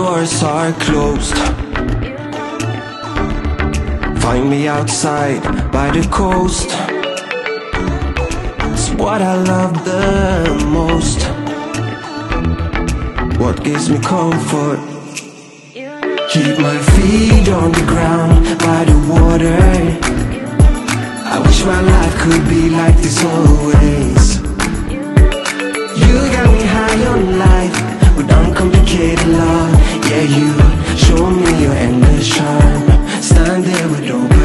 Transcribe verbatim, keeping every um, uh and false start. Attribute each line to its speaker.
Speaker 1: doors are closed. Find me outside by the coast. It's what I love the most, what gives me comfort. Keep my feet on the ground by the water. I wish my life could be like this always. You got me high on life with uncomplicated love. Yeah, you show me your endless charm. Stand there with open